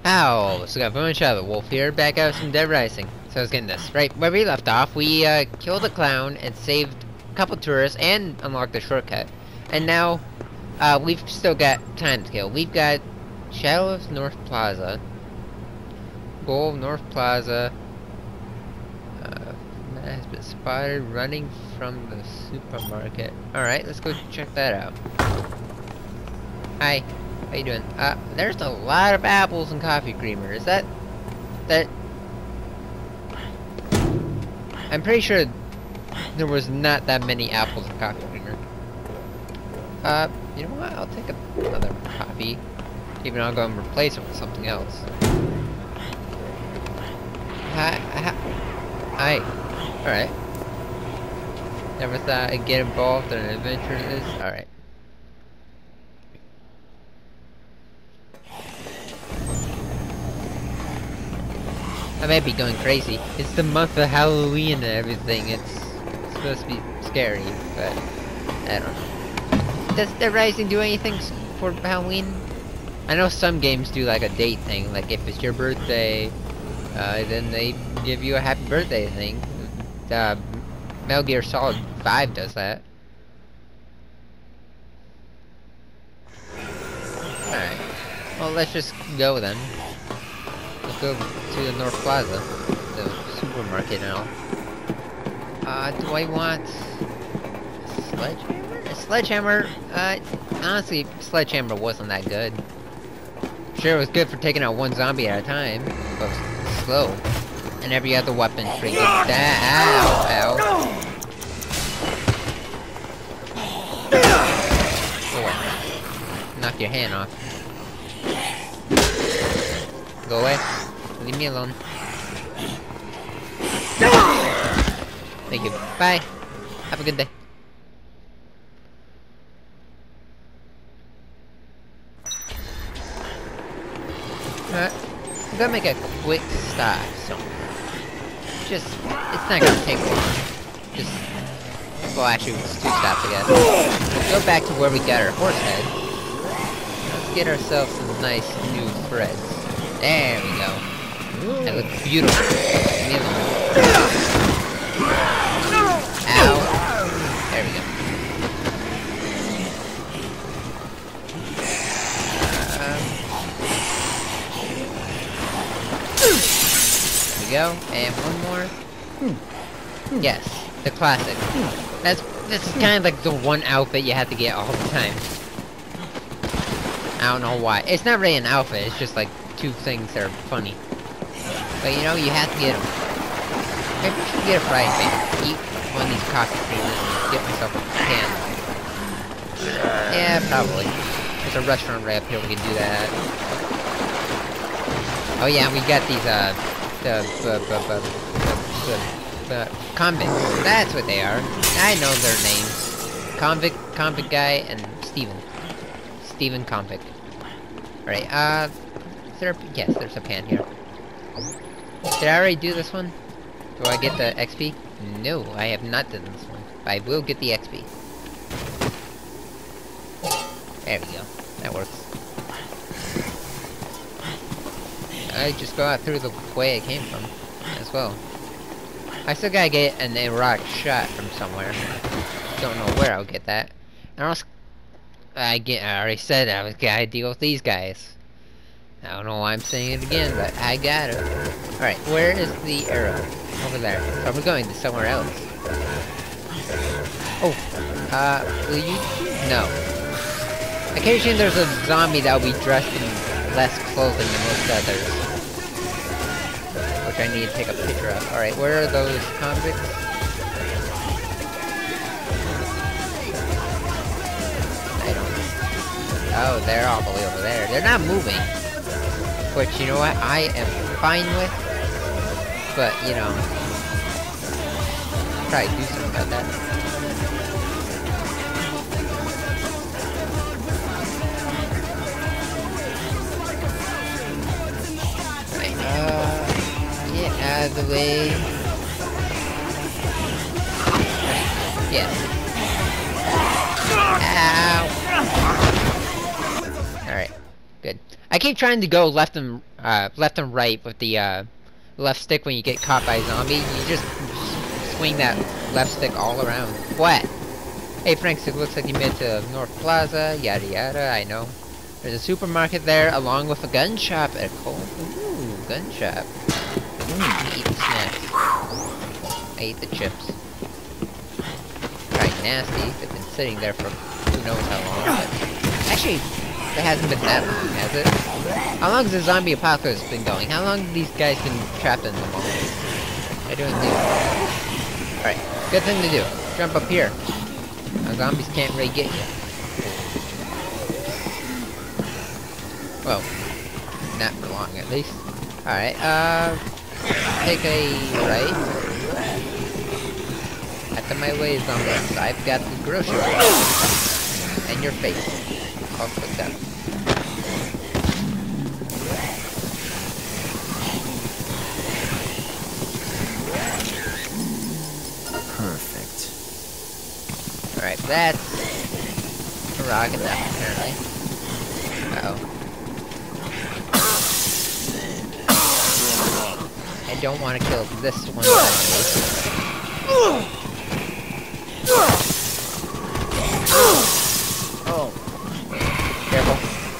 Ow! So got one shot of the wolf here, back out from Dead Rising. So I was getting this. Right, where we left off, we killed a clown and saved a couple tourists and unlocked the shortcut. And now, we've still got time to kill. We've got Shadow of North Plaza. Goal of North Plaza. Man has been spotted running from the supermarket. Alright, let's go check that out. Hi. How you doing? There's a lot of apples and coffee creamer. Is that... I'm pretty sure there was not that many apples and coffee creamer. You know what? I'll take another coffee. Even I'll go and replace it with something else. Hi. Alright. Never thought I'd get involved in an adventure like this. Alright. I might be going crazy. It's the month of Halloween and everything. It's supposed to be scary, but I don't know. Does Dead Rising do anything for Halloween? I know some games do like a date thing, like if it's your birthday, then they give you a happy birthday thing. Metal Gear Solid 5 does that. Alright. Well, let's just go then. Let's go to the North Plaza, the supermarket now. Do I want a sledgehammer? A sledgehammer? Honestly, sledgehammer wasn't that good. Sure, it was good for taking out one zombie at a time, but it was slow. And every other weapon's pretty good. Ow! Oh. Knock your hand off. Go away. Leave me alone. Thank you. Bye. Have a good day. I'm gonna make a quick stop somewhere. Just, it's not gonna take long. Just, well actually it's 2 stops I guess. We'll go back to where we got our horse head. Let's get ourselves some nice new threads. There we go. That looks beautiful. Leave me alone. Ow. There we go. There we go. And one more. Yes, the classic. This is kind of like the one outfit you have to get all the time. I don't know why. It's not really an outfit, it's just like 2 things that are funny. But you know, you have to get them. Maybe I should get a frying pan. Eat one of these coffee creamers and get myself a can. Yeah, probably. There's a restaurant right up here, we can do that. Oh yeah, we got these, the convicts. That's what they are. I know their names. Convict guy, and Steven Convict. Alright, is there a, yes, there's a pan here. Did I already do this one? Do I get the XP? No, I have not done this one. But I will get the XP. There we go. That works. I just go out through the way I came from, as well. I still gotta get an erotic shot from somewhere. Don't know where I'll get that. And also, I already said I was gotta deal with these guys. I don't know why I'm saying it again, but I got it. Alright, where is the arrow? Over there. So we're going to somewhere else. Oh, will you? No. Occasionally there's a zombie that will be dressed in less clothing than most others. Which I need to take a picture of. Alright, where are those convicts? I don't know. Oh, they're all the way over there. They're not moving. Which, you know what, I am fine with, but, you know, probably do something about that. Right, get out of the way. Yes. Ow! Alright. Good. Good. I keep trying to go left and right with the left stick when you get caught by a zombie. You just swing that left stick all around. What? Hey Franks, it looks like you made it to North Plaza, yada yada, I know. There's a supermarket there, along with a gun shop at Cole. Ooh, gun shop. Eat the snacks. I ate the chips. Probably nasty, they've been sitting there for who knows how long, but... Actually, it hasn't been that long, has it? How long has the zombie apocalypse been going? How long have these guys been trapped in the mall? What are they doing here? Alright, good thing to do. Jump up here. Now, zombies can't really get you. Well, not for long at least. Alright, take a right. After my way is on this. I've got the grocery store. And your face. All clicked up. Perfect. Alright, that's a rock enough, apparently. Uh-oh. I don't want to kill this one zombie. Oh. Careful.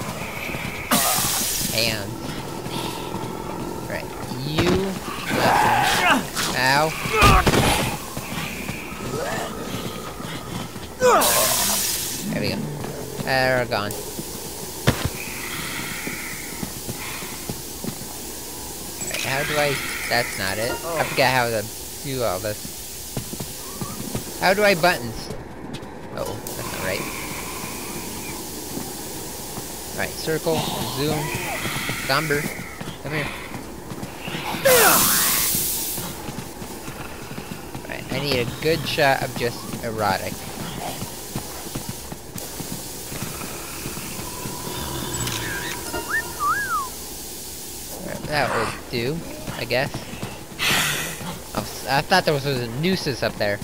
And. Right. You. Ow. There we go. They're gone. Alright, how do I... That's not it. I forgot how to do all this. How do I buttons? Uh-oh, that's not right. Alright, circle, zoom, Somber, come here. Alright, I need a good shot of just erotic. Alright, that would do, I guess. Oh, I thought there was a nooses up there.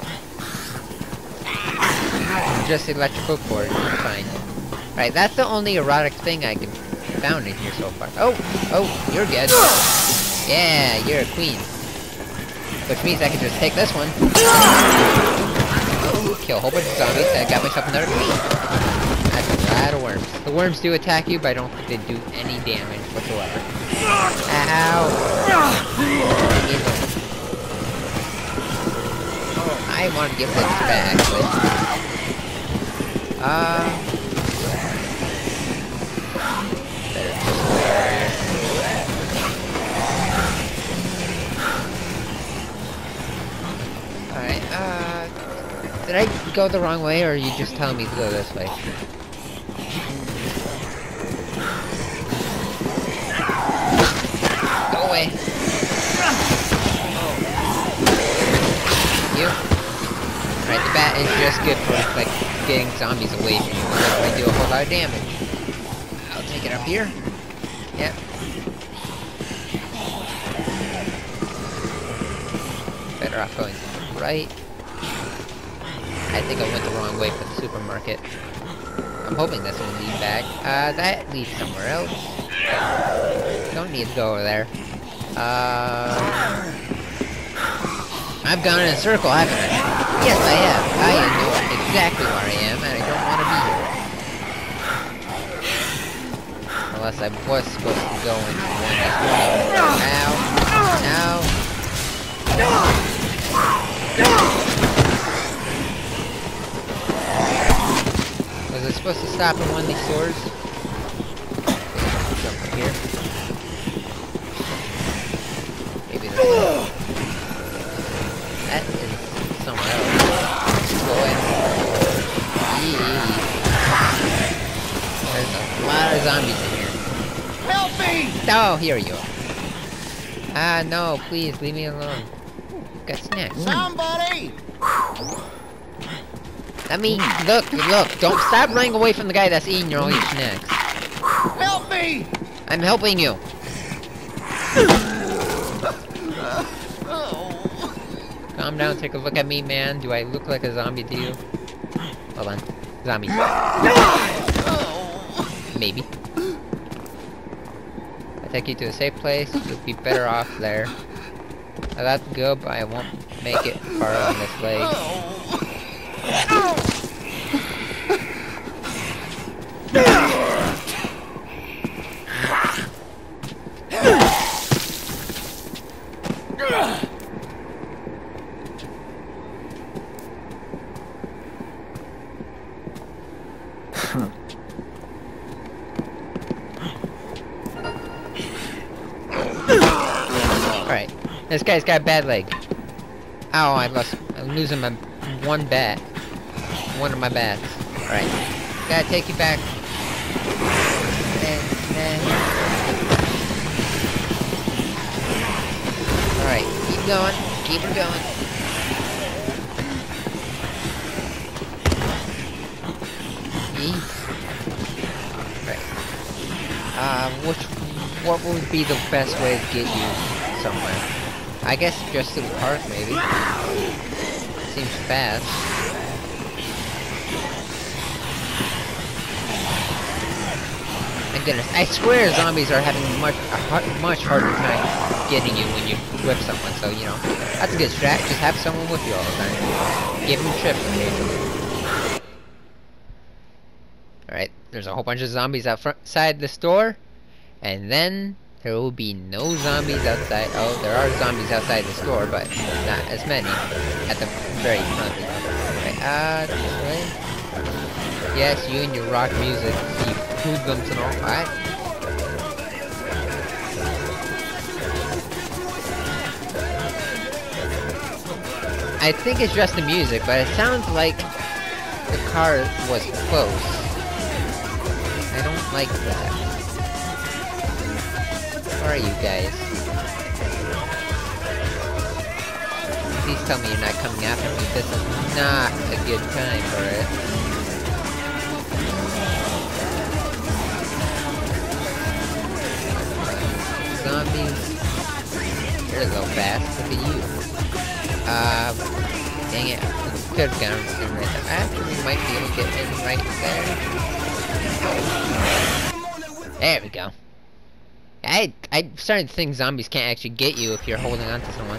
Just electrical cord, fine. Alright, that's the only erotic thing I can found in here so far. Oh, you're good. Yeah, you're a queen. Which means I can just take this one. Kill a whole bunch of zombies, and I got myself another queen. That's a lot of worms. The worms do attack you, but I don't think they do any damage whatsoever. Ow! I want to give this back, but... Alright, did I go the wrong way, or are you just telling me to go this way? Go away. You. Alright, the bat is just good for, like, getting zombies away from you. They do a whole lot of damage. I'll take it up here. Yep. Better off going right. I think I went the wrong way for the supermarket. I'm hoping this will lead back. That leads somewhere else. Don't need to go over there. I've gone in a circle, haven't I? Yes, I have. I know exactly where I am, and I don't want to be here. Unless I was supposed to go in one Was I supposed to stop in one of these stores? Jump up here. Maybe this one. That is somewhere else. Go in. There's a lot of zombies in here. Help me! Oh, here you are. Ah, no, please, leave me alone. Got snacks. Somebody! Let me, look, don't stop running away from the guy that's eating your only snacks. Help me! I'm helping you. Calm down, take a look at me, man. Do I look like a zombie to you? Hold on. Zombies. Maybe. take you to a safe place. You'll be better off there. I'd have to go, but I won't make it far on this leg. Alright, this guy's got a bad leg. Ow, I'm losing my one bat. One of my bats. Alright, gotta take you back. Alright, keep going. Keep her going. Right. What would be the best way to get you somewhere? I guess just to the park, maybe. Seems fast. My goodness, I swear zombies are having a much harder time getting you when you whip someone, so, you know, that's a good strat. Just have someone with you all the time. Give them trips occasionally. Alright, there's a whole bunch of zombies outside the store, and then there will be no zombies outside. Oh, there are zombies outside the store, but not as many at the very front. Right, this way. Yes, you and your rock music, you hoodlums and all. Alright. I think it's just the music, but it sounds like the car was close. I don't like that. Where are you guys? Please tell me you're not coming after me. This is not a good time for it. Zombies. You're a little fast. Look at you. Dang it. Could have gone in right there. Actually, we might be able to get in right there. There we go. I'm starting to think zombies can't actually get you if you're holding on to someone.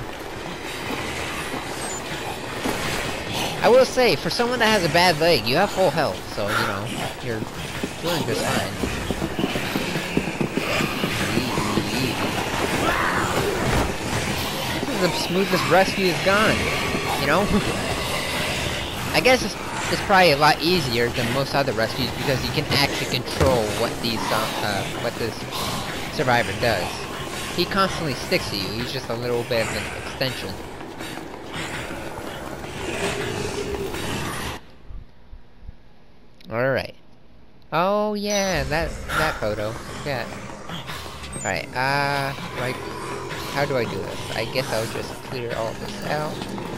I will say, for someone that has a bad leg, you have full health, so, you know, you're doing just fine. This is the smoothest rescue is gone, you know? I guess it's probably a lot easier than most other rescues because you can actually control what these, what this survivor does. He constantly sticks to you. He's just a little bit of an extension. Alright. Oh yeah, that photo. Yeah. Alright, like, how do I do this? I guess I'll just clear all this out.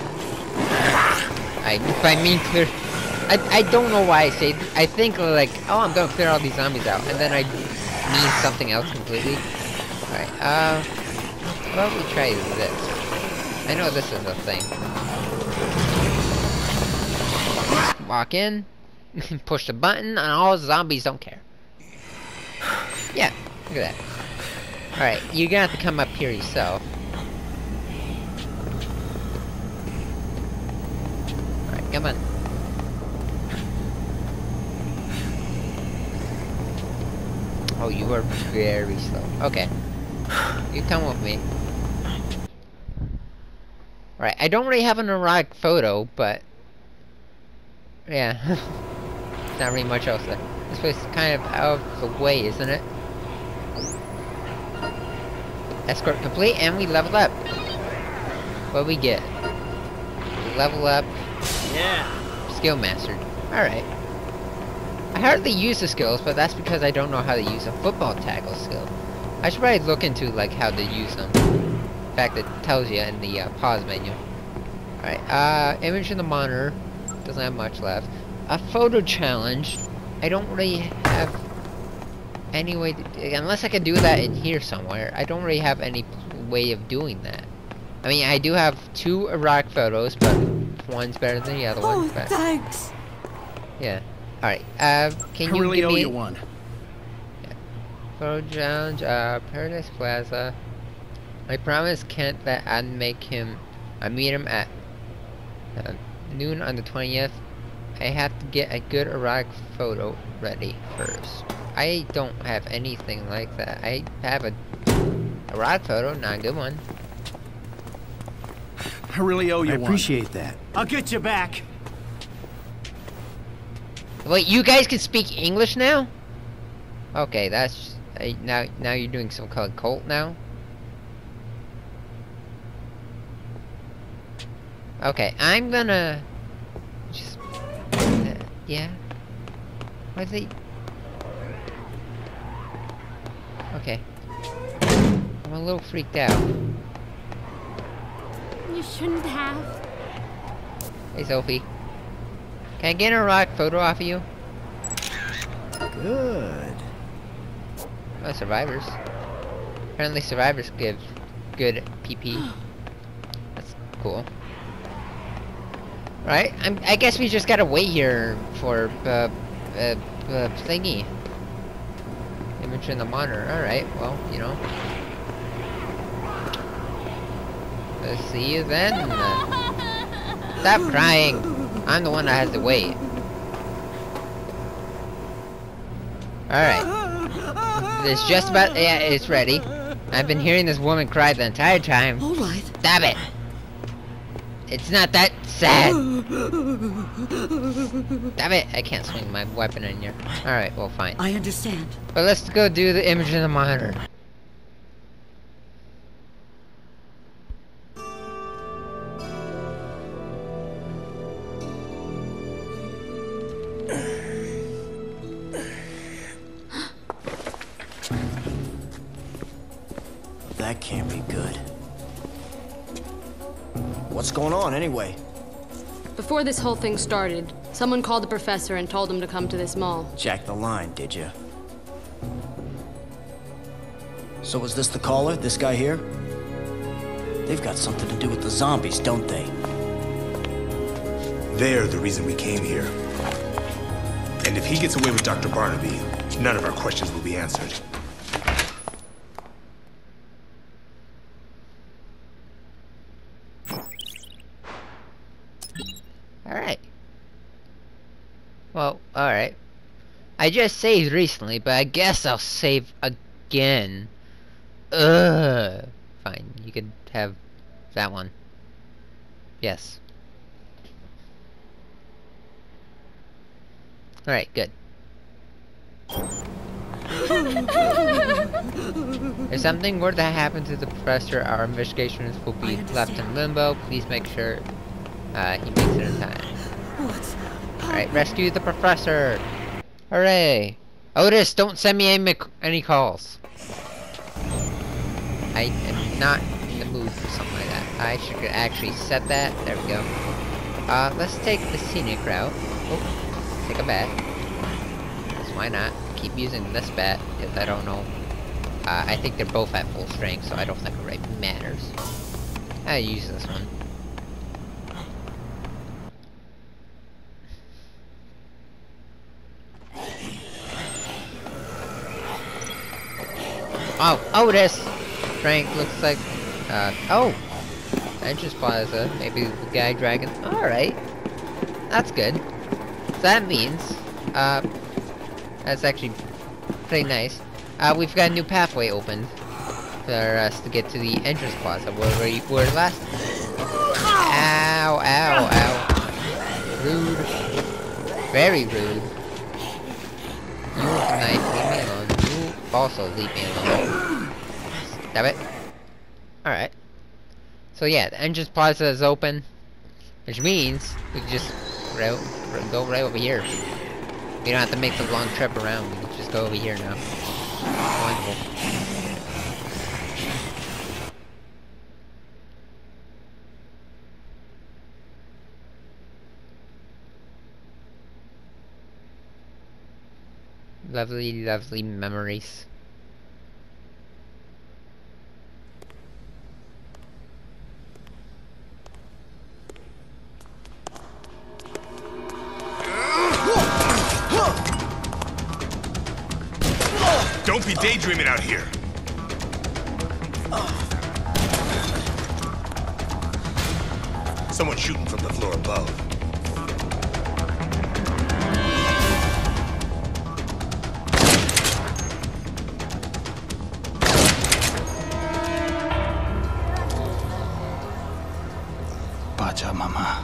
If I mean clear, I don't know why I say, I think like, oh, I'm gonna clear all these zombies out, and then I mean something else completely. Alright, why don't we try this? I know this is a thing. Walk in, push the button, and all zombies don't care. Yeah, look at that. Alright, you're gonna have to come up here yourself. Alright, come on. Oh, you are very slow. Okay. You come with me. Alright, I don't really have an erotic photo, but... yeah. There's not really much else there. This place is kind of out of the way, isn't it? Escort complete, and we level up. What do we get? Level up. Yeah. Skill mastered. Alright. I hardly use the skills, but that's because I don't know how to use a football tackle skill. I should probably look into like how to use them. In fact, it tells you in the pause menu. Alright, image in the monitor. Doesn't have much left. A photo challenge. I don't really have any way to, unless I could do that in here somewhere. I don't really have any way of doing that. I mean, I do have 2 erotic photos, but one's better than the other one. But, Thanks. yeah. Alright, can I you really give owe me... you one. Yeah. Road Lounge, Paradise Plaza. I promised Kent that I'd meet him at noon on the 20th. I have to get a good erotic photo ready first. I don't have anything like that. I have a erotic photo, not a good one. I really owe you one. I appreciate that. I'll get you back. Wait, you guys can speak English now? Okay, that's now you're doing some kind of cult now. Okay, I'm gonna just yeah. Why they? Okay, I'm a little freaked out. You shouldn't have. Hey, Sophie. Can I get a rock photo off of you? Good. Oh, survivors. Apparently survivors give good PP. That's cool. Right? I guess we just gotta wait here for, thingy. Image in the monitor. Alright, well, you know. Let's see you then. Stop crying. I'm the one that has to wait. Alright. It's just about... Yeah, it's ready. I've been hearing this woman cry the entire time. Alright. Stop it! It's not that sad! Damn it! I can't swing my weapon in here. Alright, well, fine. I understand. But let's go do the image in the monitor. That can't be good. What's going on, anyway? Before this whole thing started, someone called the professor and told him to come to this mall. Jack the line, did you? So was this the caller, this guy here? They've got something to do with the zombies, don't they? They're the reason we came here. And if he gets away with Dr. Barnaby, none of our questions will be answered. Alright. Well, alright. I just saved recently, but I guess I'll save again. Ugh. Fine, you could have that one. Yes. Alright, good. If something were to happen to the professor, our investigations will be left in limbo. Please make sure he makes it in time. Alright, rescue the professor! Hooray! Otis, don't send me any calls. I am not in the mood for something like that. I should actually set that. There we go. Let's take the scenic route. Oh, take a bat. Because why not? Keep using this bat, because I don't know. I think they're both at full strength, so I don't think it really matters. I use this one. Oh, Otis! Frank looks like, oh! Entrance Plaza, maybe the guy dragon. Alright. That's good. So that means, that's actually pretty nice. We've got a new pathway opened for us to get to the entrance plaza where we were last. Ow, ow, ow. Rude. Very rude. You with the knife, leave me alone. You also leave me alone. Stop it. Alright. So yeah, the entrance plaza is open. Which means we can just go right over here. We don't have to make the long trip around. We can just go over here now. Wonderful. Lovely, lovely memories. Don't be daydreaming out here. Someone shooting from the floor above. Baca, Mama.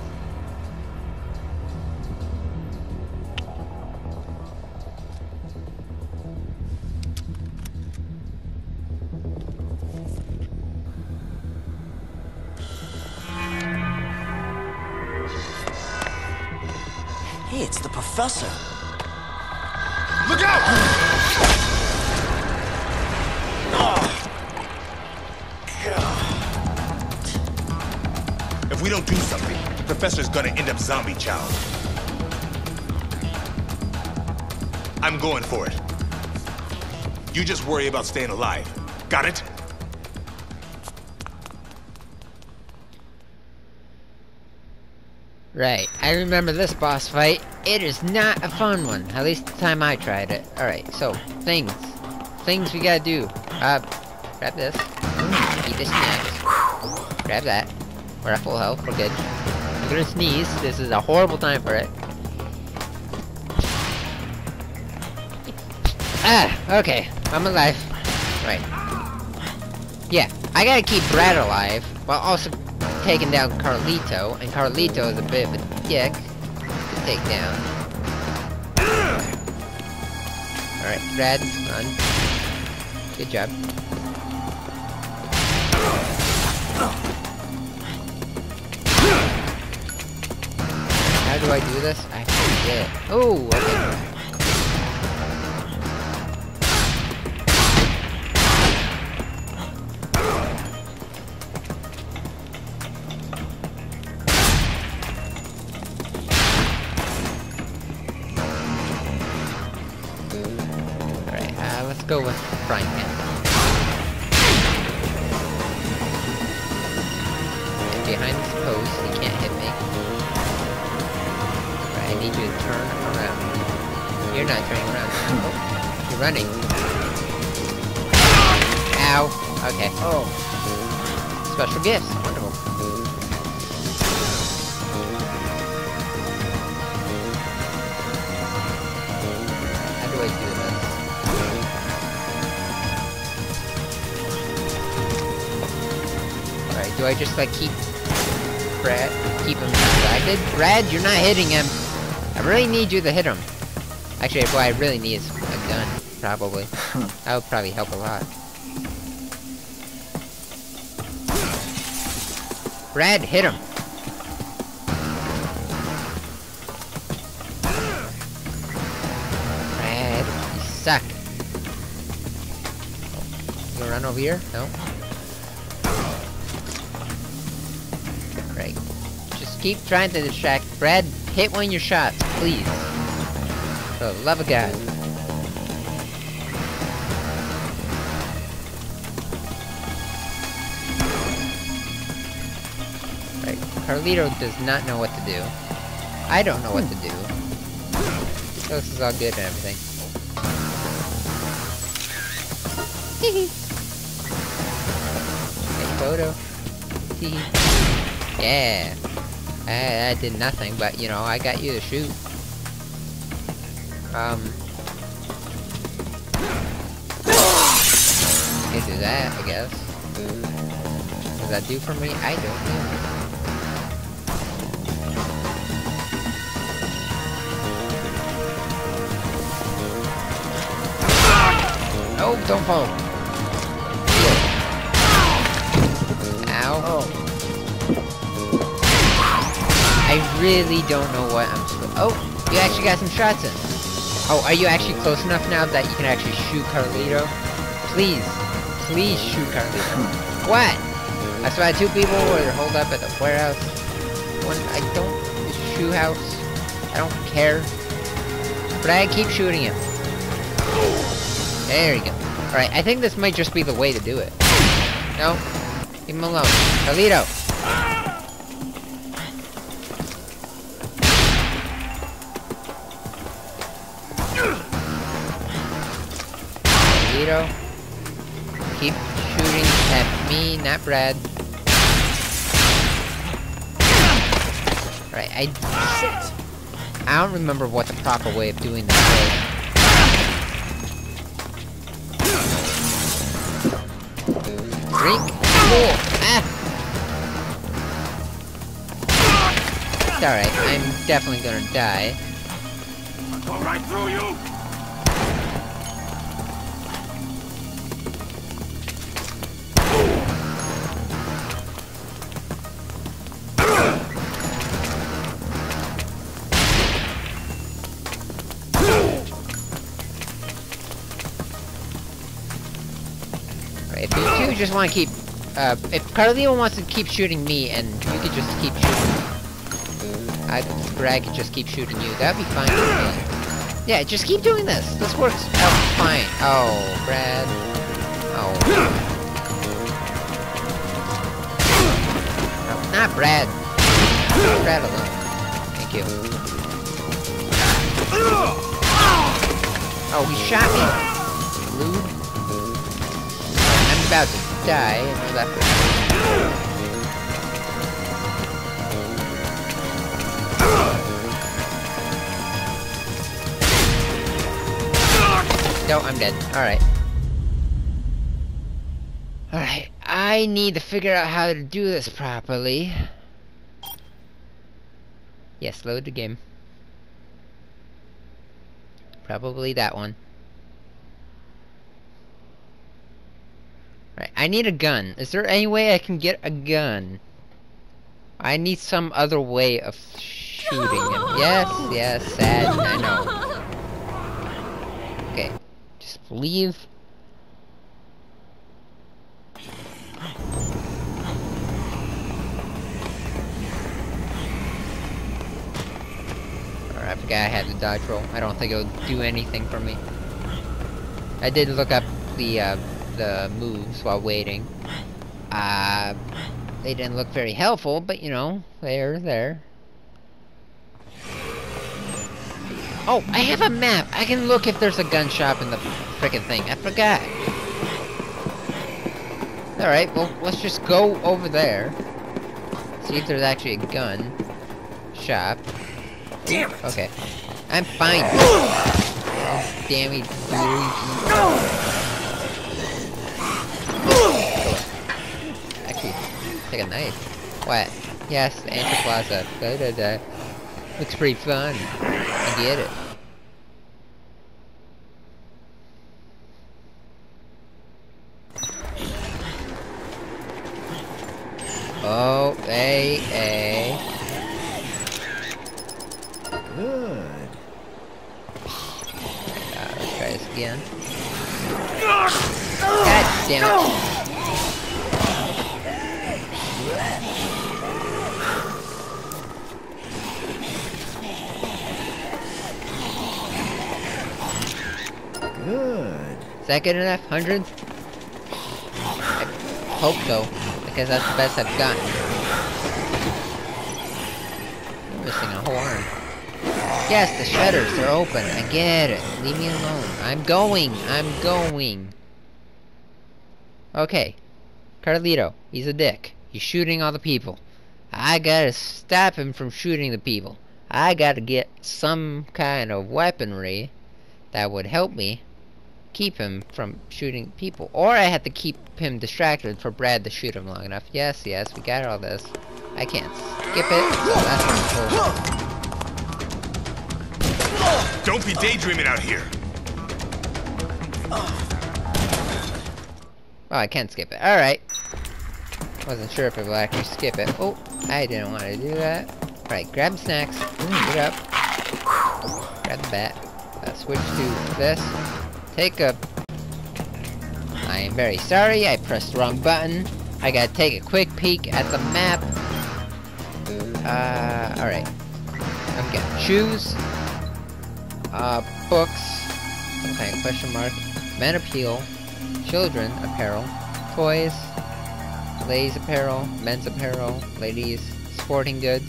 Hey, it's the professor. Look out! If we don't do something, the professor's gonna end up zombie chow. I'm going for it. You just worry about staying alive. Got it? Right, I remember this boss fight. It is not a fun one, at least the time I tried it. Alright, so, things we gotta do. Grab this. Eat this next. Grab that. We're at full health, we're good. I'm gonna sneeze, this is a horrible time for it. Okay, I'm alive. Right. Yeah, I gotta keep Brad alive, while also taking down Carlito, and Carlito is a bit of a dick to take down. Alright, Brad, run. Good job. How do I do this? I forget. Oh, okay. Let's go with frying pan. And behind this post, he can't hit me. Right, I need you to turn around. You're not turning around. Oh, you're running. Ow. Okay. Oh. Special gifts. Wonderful. How do I do this? Do I just like keep him distracted? Brad, you're not hitting him. I really need you to hit him. Actually, what I really need is a gun, probably. That would probably help a lot. Brad, hit him. Brad, you suck. You gonna run over here? No? Keep trying to distract. Brad, hit one of your shots, please. For the love of God. Right, Carlito does not know what to do. I don't know what to do. So this is all good and everything. Hee Take photo. Hee Yeah. I did nothing, but you know, I got you to shoot. Can't do that, I guess. What does that do for me? I don't know. Oh, don't fall. Ow. Oh. I really don't know what I'm supposed to... Oh, you actually got some shots in. Oh, are you actually close enough now that you can actually shoot Carlito? Please. Please shoot Carlito. What? I saw two people who were holed up at the warehouse. One, I don't... The shoe house. I don't care. But I keep shooting him. There you go. Alright, I think this might just be the way to do it. No? Leave him alone. Carlito! Carlito. Keep shooting at me, not Brad. Right, I don't remember what the proper way of doing this is. Drink? Cool! Ah! It's alright, I'm definitely gonna die. I'll go right through you! If you two just want to keep, if Carlito wants to keep shooting me, and you could just keep shooting, Brad could just keep shooting you, that'd be fine with me. Yeah, just keep doing this. This works out fine. Oh, Brad. Oh. No, not Brad. Brad alone. Thank you. Oh, he shot me. Lewd. I'm about to die, and I left it. No, I'm dead. Alright. Alright, I need to figure out how to do this properly. Yes, load the game. Probably that one. Right, I need a gun. Is there any way I can get a gun? I need some other way of shooting him. Yes, yes, sad, I know. Okay, just leave. Alright, I forgot I had the dodge roll. I don't think it would do anything for me. I did look up the moves while waiting. They didn't look very helpful, but you know, they're there. Oh, I have a map! I can look if there's a gun shop in the frickin' thing. I forgot. Alright, well, let's just go over there. See if there's actually a gun shop. Damn it! Okay. I'm fine. Oh, damn it. Actually, take a knife. What? Yes, the Anti Plaza. Da-da-da. Looks pretty fun. I get it. Oh, hey. Good. Let's try this again. God damn it. Good. Is that good enough? 100? I hope so, because that's the best I've gotten. I'm missing a whole arm. Yes, the shutters, they're open. I get it. Leave me alone. I'm going. Okay. Carlito, he's a dick. He's shooting all the people. I gotta stop him from shooting the people. I gotta get some kind of weaponry that would help me keep him from shooting people. Or I have to keep him distracted for Brad to shoot him long enough. Yes, we got all this. I can't skip it, so that's cool. Don't be daydreaming out here. Oh, I can skip it. Alright. Wasn't sure if it will actually skip it. Oh, I didn't want to do that. Alright, grab the snacks. Get up. Grab the bat. Switch to this. Take a... I am very sorry, I pressed the wrong button. I gotta take a quick peek at the map. Alright. I'm getting shoes. Books. Some kind of question mark. Men appeal. Children apparel. Toys. Ladies apparel. Men's apparel. Ladies. Sporting goods.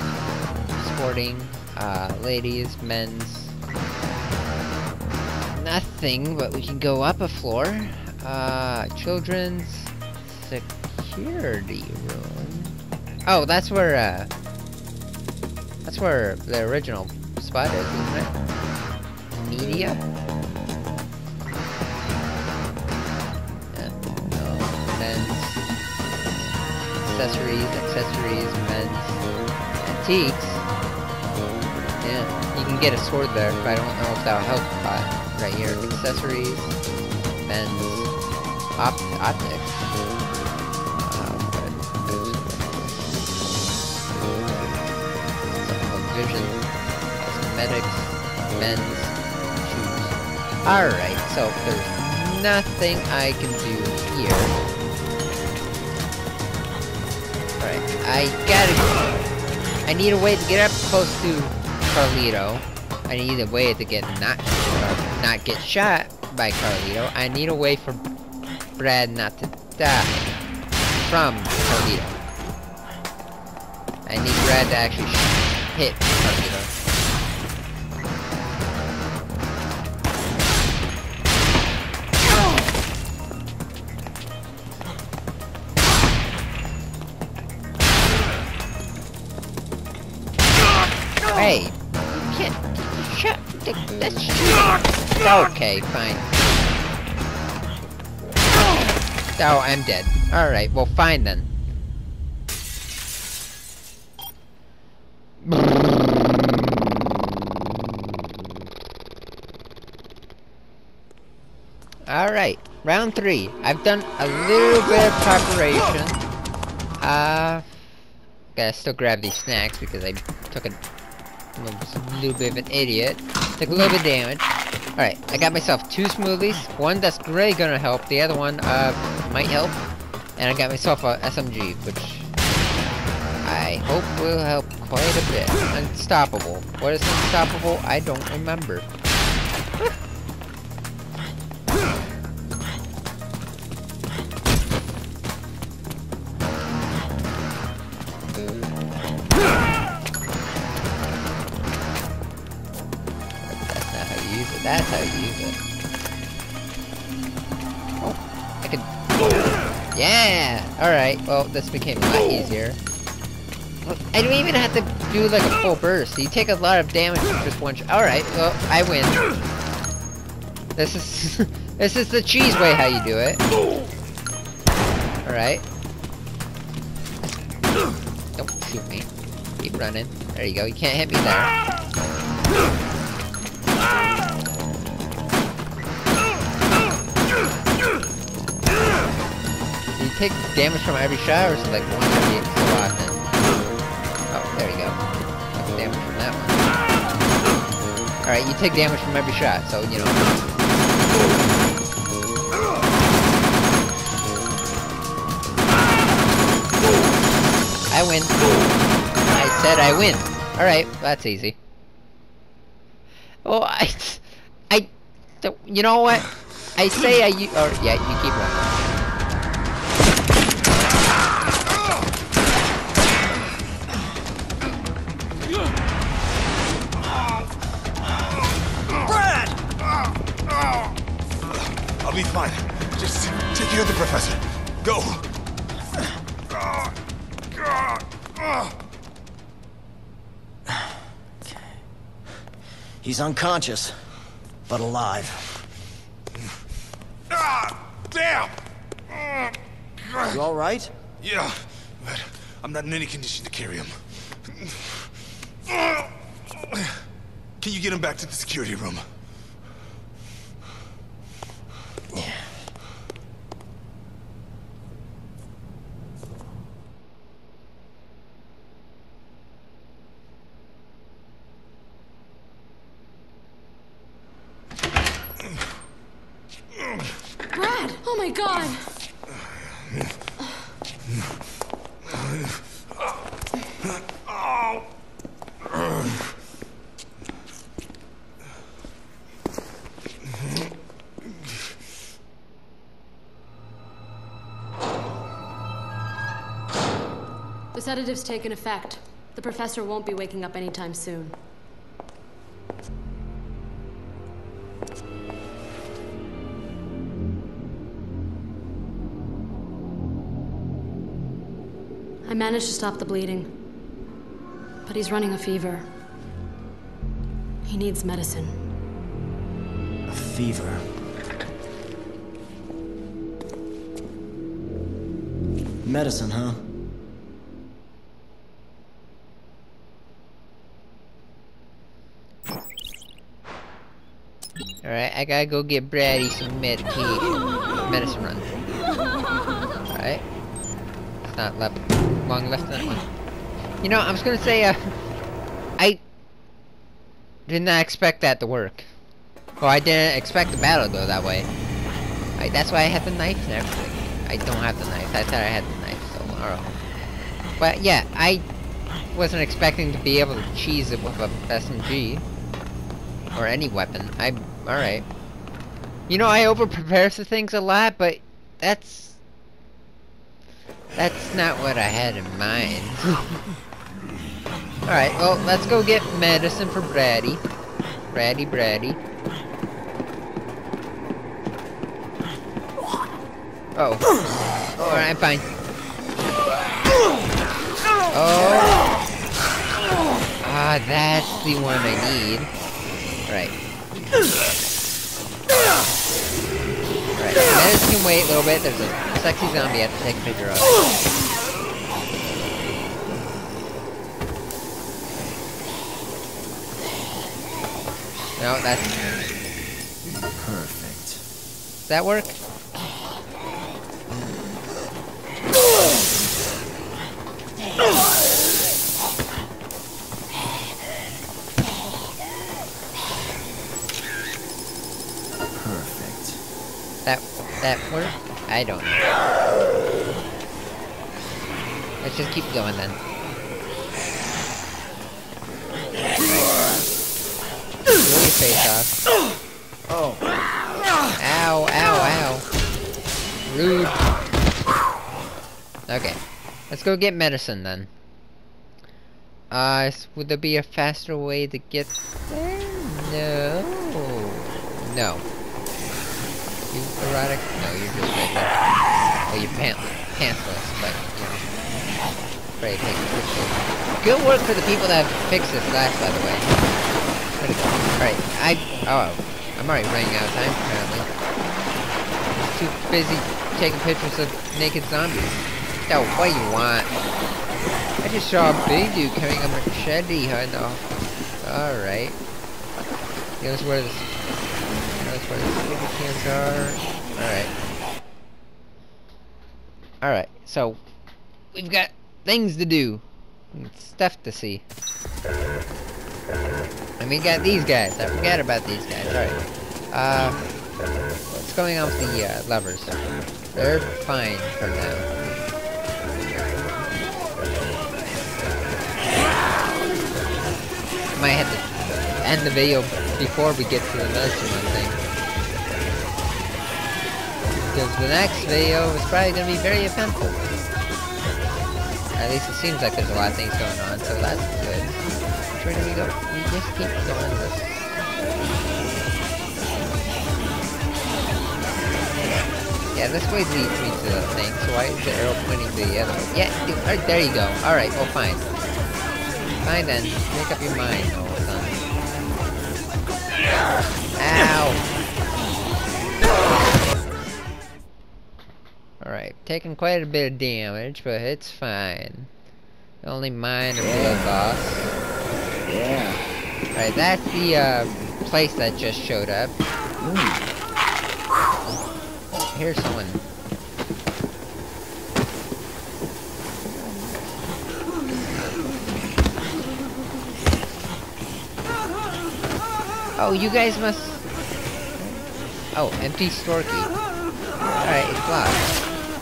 Sporting. Ladies. Men's. nothing, but we can go up a floor. Children's security room. Oh, that's where the original spot is, isn't it? Media? Yeah, no. Men's accessories, men's antiques. Yeah, you can get a sword there, but I don't know if that'll help right here. Accessories, men's optics. Vision, cosmetics, men's shoes. Alright, so there's nothing I can do here. Alright, I need a way to get up close to Carlito. I need a way to get not get shot by Carlito. I need a way for Brad not to die from Carlito. I need Brad to actually hit Carlito. Hey, you can't shut. That's okay, fine. Oh, I'm dead. Alright, well, fine then. Alright, round 3. I've done a little bit of preparation. Gotta still grab these snacks because I took a little bit of an idiot. Took a little bit of damage. Alright, I got myself 2 smoothies. One that's really gonna help, the other one might help. And I got myself a SMG, which I hope will help quite a bit. Unstoppable. What is unstoppable? I don't remember. That's how you use it. Oh, I can... Yeah! Alright, well, this became a lot easier. I don't even have to do, like, a full burst. You take a lot of damage with just one shot. Alright, well, I win. This is... this is the cheese way how you do it. Alright. Don't shoot me. Keep running. There you go, you can't hit me there. Take damage from every shot, or is it like one every so often? Oh, there you go. Take damage from that one. Alright, you take damage from every shot, so, you know. I win. I said I win. Alright, that's easy. Oh, you know what? I say yeah, you keep running. I'll be fine. Just take care of the professor. Go. He's unconscious, but alive. Damn! You all right? Yeah, but I'm not in any condition to carry him. Can you get him back to the security room? Brad! Oh my god! The sedative's taken effect. The professor won't be waking up anytime soon. I managed to stop the bleeding. But he's running a fever. He needs medicine. A fever. Medicine, huh? Alright, I gotta go get Brady some medication. Medicine run. Alright. It's not long left in that one. You know, I was gonna say, I did not expect that to work. Well, I didn't expect the battle to go that way. That's why I had the knife and everything. I don't have the knife. I thought I had the knife, so alright. But yeah, I wasn't expecting to be able to cheese it with a SMG. Or any weapon. Alright. You know, I over-prepare for things a lot, but that's not what I had in mind. Alright, well, let's go get medicine for Brady. Brady. Oh. Alright, I'm fine. Oh. Ah, that's the one I need. Right. Right. Medicine can wait a little bit. There's a sexy zombie I have to take a picture of. No, that's... Perfect. Does that work? That work? I don't know. Let's just keep going then. Blow your face off. Oh. Ow. Rude. Okay. Let's go get medicine then. Would there be a faster way to get there? No. You erotic? No, you're just regular. Well, you're pantsless, but you're afraid to take pictures. Good work for the people that have fixed this glass, by the way. Where'd it go? Alright, I'm already running out of time, apparently. I'm too busy taking pictures of naked zombies. Yo, what do you want? I just saw a big dude carrying a machete, I know. Alright. He knows where this... That's where the sticky cans are. Alright. Alright, so we've got things to do. And stuff to see. And we got these guys. I forgot about these guys. Alright. What's going on with the lovers? They're fine for now. Might have to end the video before we get to the medicine one thing. Because the next video is probably going to be very eventful. At least it seems like there's a lot of things going on, so that's good. Where do we go? We just keep going this. Yeah, this way leads me to the thing, so why is the arrow pointing to the other way? Yeah, dude, right, there you go. Alright, well fine. Fine then, make up your mind all the time. Ow! Alright, taking quite a bit of damage, but it's fine. Only minor blood loss. Yeah. Alright, that's the place that just showed up. Here's someone. Oh, you guys must... Oh, empty store key. Alright, it's locked.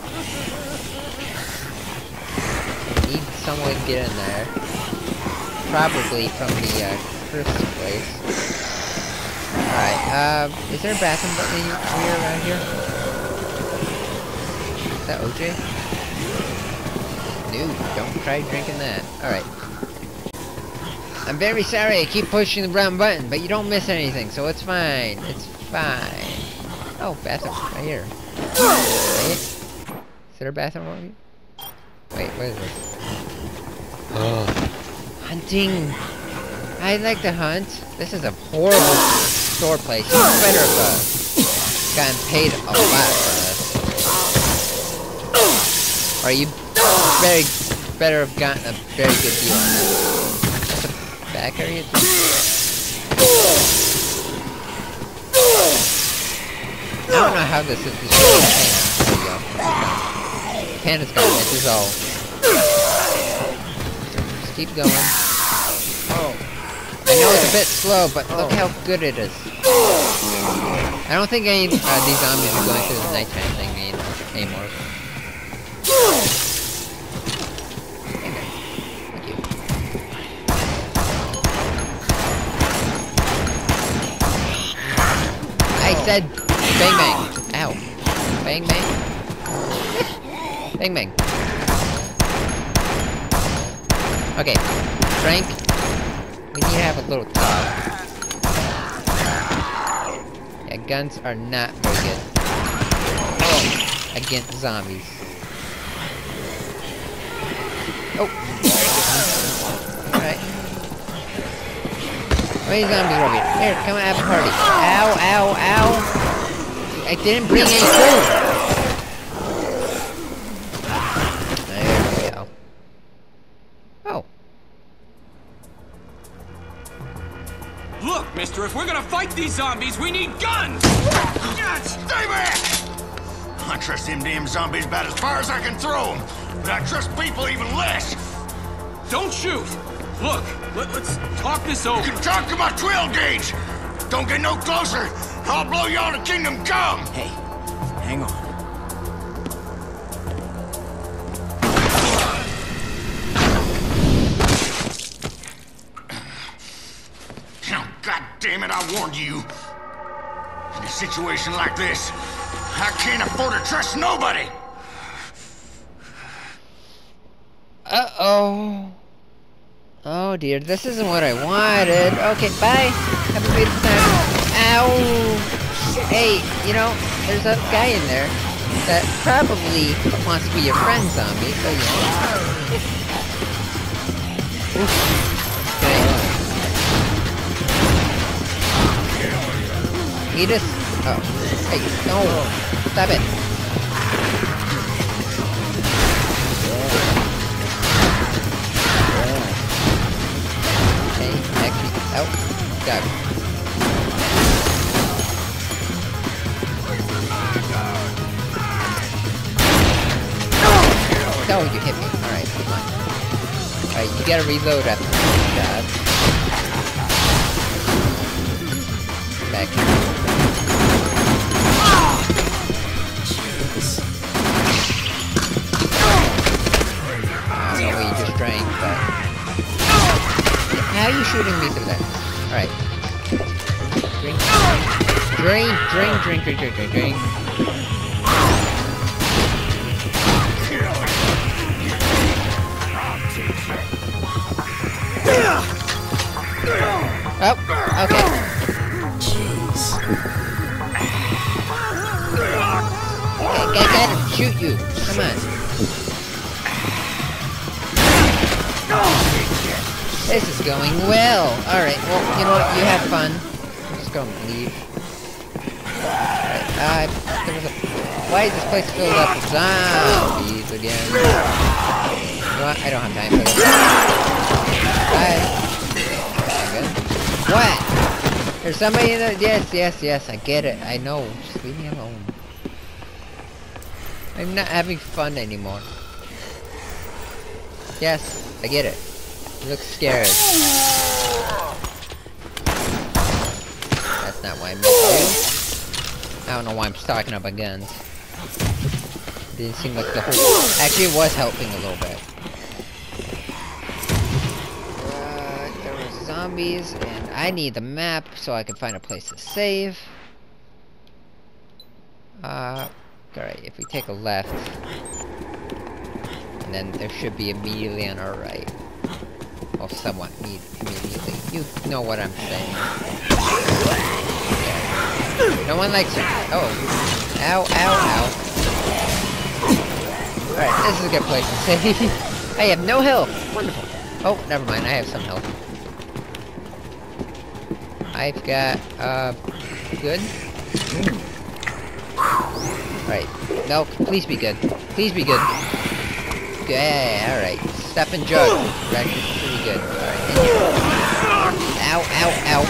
Need someone to get in there. Probably from the, Chris place. Alright, is there a bathroom button here around here? Is that OJ? No, don't try drinking that. Alright. I'm very sorry I keep pushing the brown button, but you don't miss anything, so it's fine. It's fine. Oh, bathroom, right here. Wait. Is there a bathroom over here? Wait, what is this? Hunting. I like to hunt. This is a horrible store place. You better have gotten paid a lot for this. Or you better have gotten a very good deal on that. That's a back area. I don't know how this is. This there you go. Pana's gone. This is all. Just keep going. Oh. I know it's a bit slow, but look how good it is. I don't think any these zombies are going through the nighttime thing anymore. Thank you. I said bang bang. Ow. Bang bang. Bang bang. Okay. Frank. We need to have a little talk. Yeah, guns are not very good against zombies. Oh! Alright. How many zombies are over here? Here, come and have a party. Ow, ow, ow! I didn't bring any food! There we go. Oh. Look, mister, if we're gonna fight these zombies, we need guns! Stay back! I trust them damn zombies about as far as I can throw them, but I trust people even less. Don't shoot! Look, let's talk this over. You can talk to my 12 gauge. Don't get no closer. I'll blow y'all to kingdom come. Hey, hang on. God damn it, I warned you. In a situation like this, I can't afford to trust nobody. Uh-oh. Oh dear, this isn't what I wanted. Okay, bye. Have a beautiful time. Ow. Hey, you know, there's a guy in there that probably wants to be your friend, zombie, so you know. Okay. He just... Oh. Hey, no! Stop it! Okay, actually... Oh. Got it. Oh, you hit me. Alright, come on. Alright, you gotta reload after that. Back here. Drink, but... How are you shooting me through that? Alright. Drink. Drink. Oh, okay. Jeez. Okay, gotta shoot you. Come on. This is going well. Alright, well, you know what? You have fun. I'm just gonna leave. Alright, there was a... Why is this place filled up with zombies again? You know what? I don't have time for this. Bye. Okay. What? There's somebody in the... Yes, I get it. I know. Just leave me alone. I'm not having fun anymore. Yes, I get it. You look scared. That's not why I made you. I don't know why I'm stocking up on guns. Didn't seem like the whole... Actually, it was helping a little bit. There were zombies, and I need the map so I can find a place to save. Alright, if we take a left... And then there should be immediately on our right. Well, somewhat immediately. You know what I'm saying. Yeah. No one likes it. Oh. Ow. Alright, this is a good place to save. I have no health. Wonderful. Oh, never mind. I have some health. I've got, good. Alright. Milk, please be good. Please be good. Yeah, alright. Step and jug. We're actually pretty good. Alright. Ow, ow, ow.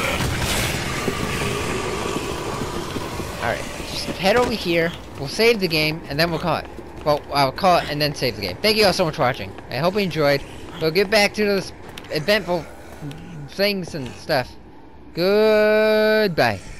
Alright. Just head over here. We'll save the game, and then we'll call it. Well, I'll call it and then save the game. Thank you all so much for watching. I hope you enjoyed. We'll get back to those eventful things and stuff. Goodbye.